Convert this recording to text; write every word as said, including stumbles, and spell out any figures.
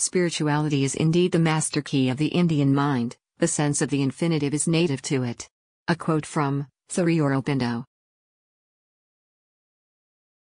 Spirituality is indeed the master key of the Indian mind, the sense of the infinitive is native to it. A quote from Aurobindo.